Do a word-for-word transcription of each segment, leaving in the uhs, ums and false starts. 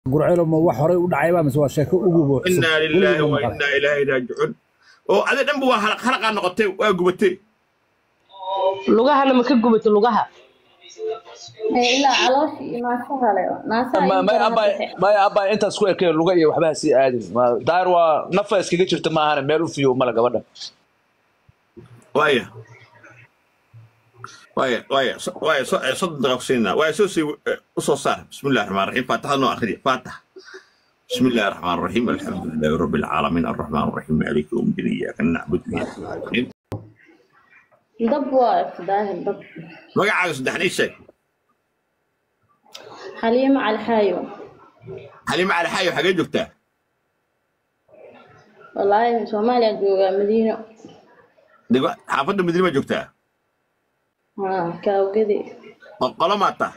قرعيلو ما wax horay u dhacay baa mise waa sheeko ugu boo inna lillahi wa inna ilayhi raaji'un oo ade dhanba waa halaq halaq noqotay waa gubatay lugaha lama ka gubato lugaha ila calooshi ma sahale naasa ma ma aba ma aba inta isku ekay luga iyo waxba si aadin ma daar waa nafa iskaga jirta ma ahan meel u fiyo mala gabadha waya waya waya waya صدق قصينا waya soo si soo saar bismillaahir rahmaanir rahiim faatahano akhri faatah bismillaahir rahmaanir rahiim alhamdulillahi rabbil alamin arrahmaanir rahiim maliki yawmiddin iyyaka na'budu wa iyyaka nasta'in dab waa daahir dab magacaaga saddexnii sheeg حليمة على الحايو حليمة على الحايو حاجة جبتها والله سوماليا جوجا مدينة دقيقة حافظ المدينة ما جبتها ها كاو كذي قلا ما تا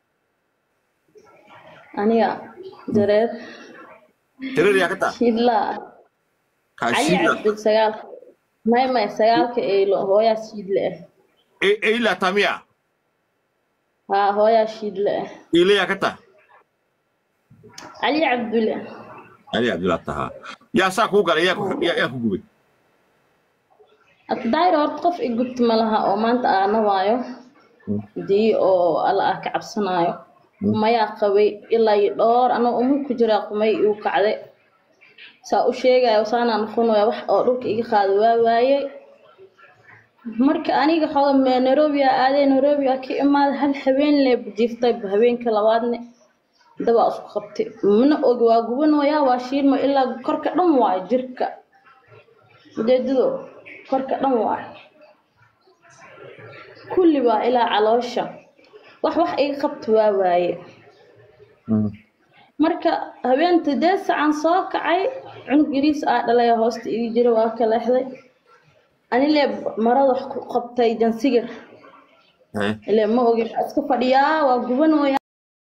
أنيا درير درير يا كتا شيدلا علي عبد السجال ما ما السجال كإيلو هو يا شيدلا إيه إيه لا تامية ها هو يا شيدلا إيه يا كتا علي عبد الله علي عبد الله تها يا ساكو قال يا يا يا كوبي الداير ورقف إجبت ملها أو ما أنت أنا وايو دي أو الله أكعب صنايو ما يقوي إلا يدور أنا أمي كجرا قمي يوقعد سأشيء يا وصانا نخونو يا وح أروك إيج خادوا واي marka aniga xoolo me Nairobi aadey Nairobi ka imaad hal habeen le jiftay habeenka labaadne daba isku qabtay mana og waa gubanooya waa shiilmo ilaa korka dhan waa jirka jeedido korka dhan waa kulli waa ilaa caloosha wax wax ay qabto waa waaye marka habeenta deesan soo kacay cunug yariis ah dhalay hoosta ii jira waa kala xday أنا اللي مرض قبتي جنسير اللي ما هو أسكت فديا وجبنا ويا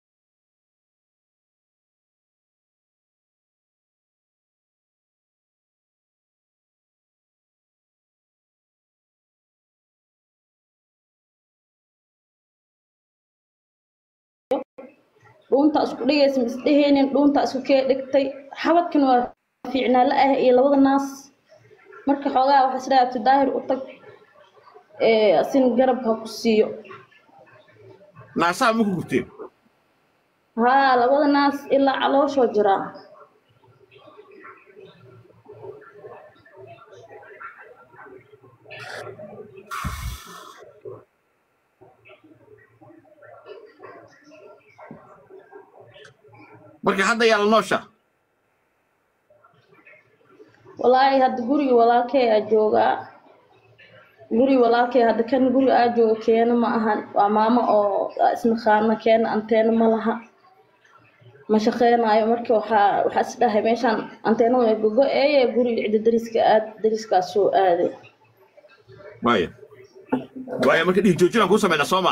دون تأسكولية اسم استهين دون تأسكولية دكتي حاولت كانوا في عنا لا هي لبض الناس marka xogaa waxa sidaabta daahir u tag ee asin garab ha ku siiyo naasaa ma ku gubteen haa labada naas ilaa caloosho jira marka hadda yaa la noosha والله هاد غوري ولاكي اجوغا غوري ولاكي هاد كان غوري اجو كينا ما اهان وا ماما او اسم خانه كين انتين ما لها ما شقينايو markii waxa waxa isdhahay meeshan anteeno ay gogo ee guri cid dariska aad dariska soo aaday waaya waaya markii dhig joojina ku sameeyna Sooma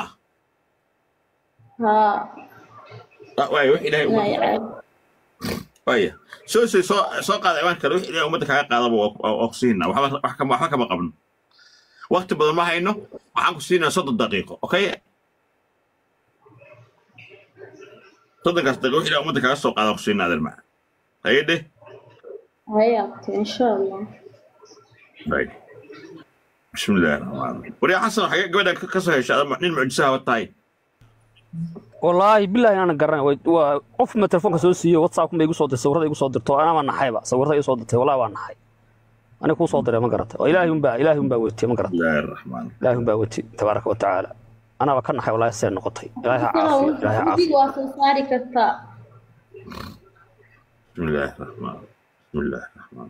ha waaya wax ilaahay waaya soo soo soo qaad ayaan kale wixii ilaahay umada kaga qaadaba oo oksiina waxa wax kama wax kama qabno waqti badan ma hayno waxaan ku siinaa soddon daqiiqo okay soddon daqiiqo wixii ilaahay umada kaga soo qaada oksiina adal ma hayde haya insha Allah bay bismillaahir rahmaanir rahiim wariya xasan xaga gabadha ka soo heshay nin mucjisaha wataay والله بالله أنا قرنا وقف ما تلفونك سوسي واتساب ما يقول صوت الصورة يقول صوت أنا ما نحيبه صورة يقول صوت والله ما نحي أنا يكون صوت ما قرأت وإلهي ينبع إلهي ينبع وتي ما قرأت الله الرحمن إلهي ينبع وتي تبارك وتعالى أنا بكرنا حي والله يسير نقطي إلهي عافية إلهي عافية بسم الله الرحمن بسم الله الرحمن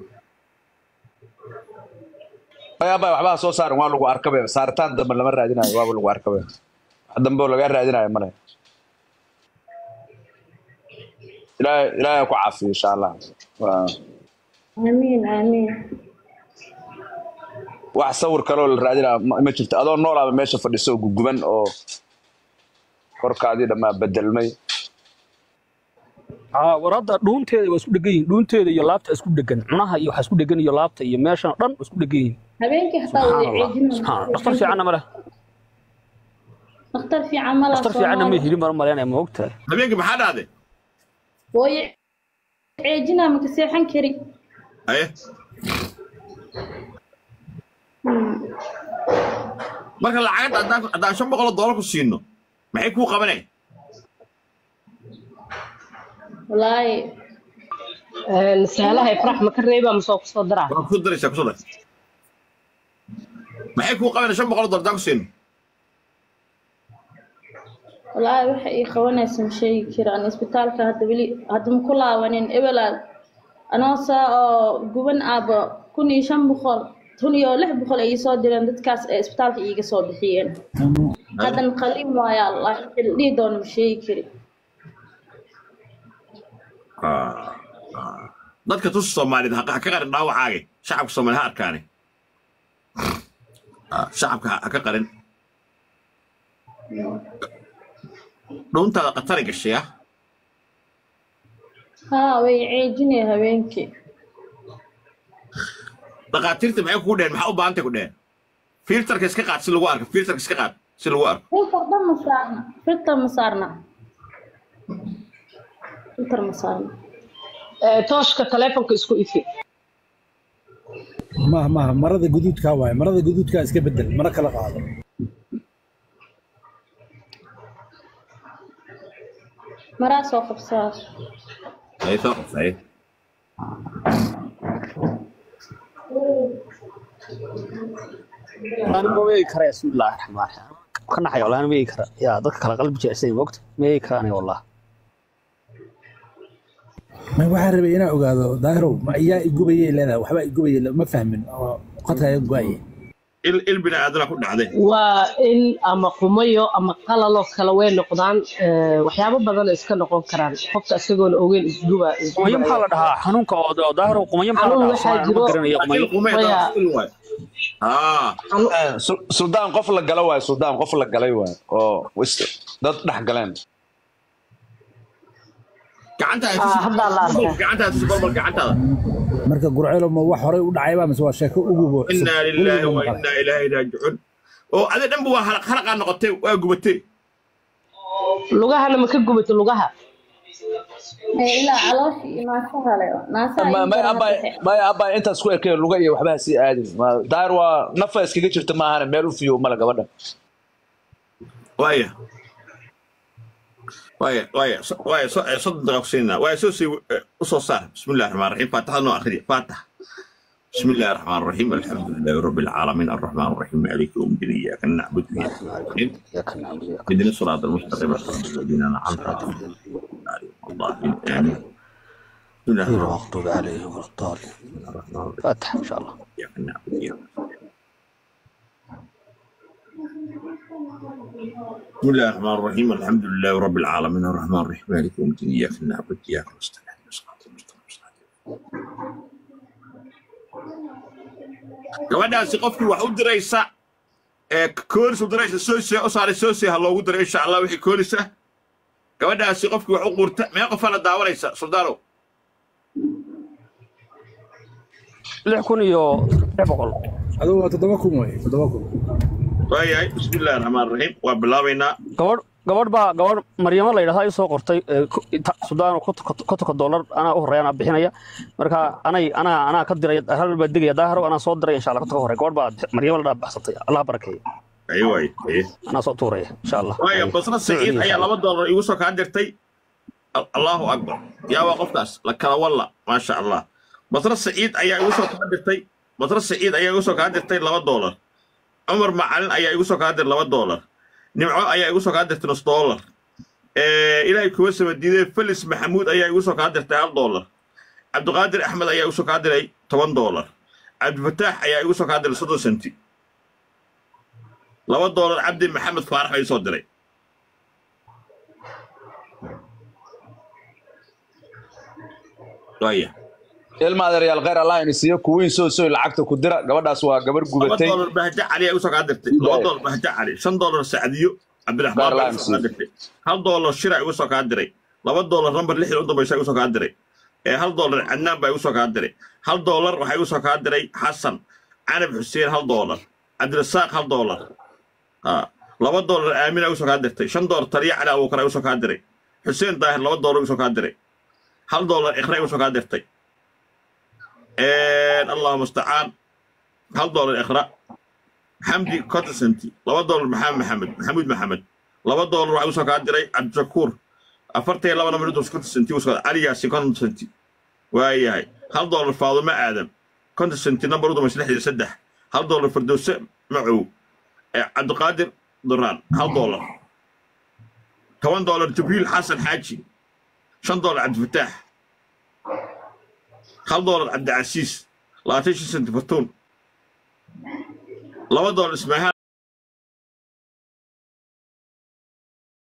يا باي waxba soo saaran waa lagu arkabay saartaan dambe lama raadinayo waa lagu arkabay dambe laga raadinayo male لا لا يكون عافية إن شاء الله و... آمين آمين واحد صور كلو الرادينا ما شفت أظن نورا ماشي في السوق جبن أو فرق عادي لما بدل مي ها وردا دونتيدا waa isku dhageeyeen doonteeda iyo laabta isku dhagan cunaha iyo waxa isku dhagan iyo laabta iyo meeshan dhan isku dhageeyeen habeenkii xataa way ciidin ha dhakhtar fiican ma leh dhakhtar fiican ma leh dhakhtar fiican ma helin mar maleena ma ogtahay habeenkii maxaa dhacday way ceejina ma ka seexan kari haye marka lacagta haddaan haddaan shan boqol oo doolar ku siino maxay kuu qabanay wallaahi سهلها يفرح ما كريبة مسوق صدرها waa ku daraysaa ku soo dar maxay kuu qabanay shan boqol oo doolar haddaan ku siino wallaahi waxa ii qabanaysa ma sheegi karaan isbitaalka hadda weli hadda ma ku laabanin ebelaad anoo saa oo guban aaba kun iyo shan boqol kun iyo lix boqol ay soo direen dadkaas ee isbitaalka iiga soo bixiyeen hadan qalin waaya allah xildii doon ma sheegi kari dadka tus Soomaalida ha ka qarin dhaawacaaga shacabka Soomaaliya ha arkaane shacabka ha ka qarin dhuntada qatar gashay ha way ceejinay habeenkii dhaqaatiirta maxay ku dheen maxaa u baahantay ku dheen filterka iska qaad si lagu arko filterka iska qaad si lagu arko filter dhan ma saarna filter ma saarna filter ma saarna توشك تليفونك اسكو إيفي ما ما مرض جدود كواي مرض جدود كاس كبدل مرة كلا قاعدة maraa soo qabsaa ay soo qabsay أنا ما ويك كره بسم الله الرحمن الرحيم كنا حي والله أنا ويك كره يا ذاك كلا قلب جالسين وقت ويك أنا والله ما واحد ربي أنا أقعد ظاهره ما إياه يجوبي لا وحبا يجوبي ما فهمن قطع يجوبي il il bina aadana ku dhacday وإن أما قميو أما قلالو كلاوين نقدان وحيابا بدل إسكا نقون كران قفت أسيقون أوين إسجوبا قميم حالة دها حنون كواد ظهره قميم حالة دها صار ما قرن يا قميم qumay ah suldaan qof la galo waay suldaan qof la galay waay oo dad dhex galeen gacanta ay هذا الله أرحمه gacanta si barbar gacanta marka gurcelo ma wax hore u dhacay ba mise waa sheeko ugu boo inna lillahi wa inna ilayhi raaji'un oo ada dhanba waa halaq halaq noqotay waa gubatay لغها أنا مكان قبت لغها ilaa calooshii naasaha le naasaha ma ma aba ma aba inta isku ekay luga iyo waxba si aadin ma daar waa nafa iskaga jirta ma ahan meel u fiyo mala gabadha waya waya waya waya صدق قصينا ويا سوسي وصوصار بسم الله الرحمن الرحيم فاتحة نوع آخر فاتح بسم الله الرحمن الرحيم الحمد لله رب العالمين الرحمن الرحيم مالك يوم الدين إياك نعبد وإياك نستعين اهدنا الصراط المستقيم صراط الذين أنعمت عليهم الله آمين بسم الله الرحمن المغضوب عليهم ولا الضالين فاتح إن شاء الله إياك نعبد وإياك بسم الله الرحمن الرحيم الحمد لله رب العالمين الرحمن الرحيم مالك يوم الدين إياك نعبد وإياك نستعين اهدنا الصراط المستقيم gabadhaasi qofkii wax u diraysa ee koolis u diraysa soosiya u saaray soosiya ha loogu diray insha allah wixii koolisa gabadhaasi qofkii wax u qurta mee qof la daawanaysa suldaanow lix kun iyo lix boqol adoo waa toddoba kun way toddoba kun waayahay bismi illaahi raxmaan raxiim waa bilaabaynaa gabadh gabadh baa gabadh maryamo la yidhahdaa ii soo qortay sudaan kontonka dollar anaa u horreeya anaa bixinaya marka anay anaa anaa ka diray hal baa degaya daahiro anaa soo diray insha allah kontonka horre gabadh baa maryamo la dhaa baxsatay allah barakeeyo ayo waay anaa soo tuuraya insha allah waaya basra saciid ayaa laba dollar igu soo kaa dirtay allahu akbar yaa waa qofkaas la kala walla maasha allah basra saciid ayaa igu soo kaa dirtay basra saciid ayaa igu soo kaa dirtay laba dollar cumar macalin ayaa igu soo kaa dir laba dollar nimco ayaa igu soo kaa dirtay nus dollar ilaahay kuwa samadiiday felis maxamuud ayaa igu soo kaa dirtay hal dollar cabdiqaadir axmed ayaa igu soo kaa diray toban dollar cabdifataax ayaa igu soo kaa diray soddon senti laba dollar cabdi maxamed faarax ay soo diray waya ilma adeeryaal khayr allah in siiyo kuwiin soo soo lacagta ku dira gabadhaas waa gabar gubatay laba dollar bahja cali ay u soo kaa dirtay laba dollar bahja cali shan dollar sacdiyo cabdiraxmaan hal dollar shira igu soo kaa diray laba dollar number lix u dambaysa igu soo kaa diray ee hal dollar cadnaan baa igu soo kaa diray hal dollar waxa igu soo kaa diray xasan canab xuseen hal dollar cabdirasaaq hal dollar ah laba dollar aamin igu soo kaa dirtay shan dollar taliya cali abuukar igu soo kaa diray xuseen daahir laba dollar igu soo kaa diray هل دولار إخراج وسوق هادرتي إيه الله مستعان هل دولار إخراج حمدي كوتسنتي لو دولار محمد محمد محمود محمد لو دولار وعي وسوق هادري عبد الشكور أفرتي لو أنا مريض كوتسنتي وسوق علي ياسي كوتسنتي وهي هاي هل دولار فاضل ما آدم كوتسنتي نمبر ودو مسلح يسدح هل دولار فردوس معه عبد القادر دران هل دولار كمان دولار جبريل حسن حاجي شن دولار عبد الفتاح هل دولار عبد العزيز لا تشي سنت فتون لو دولار اسمها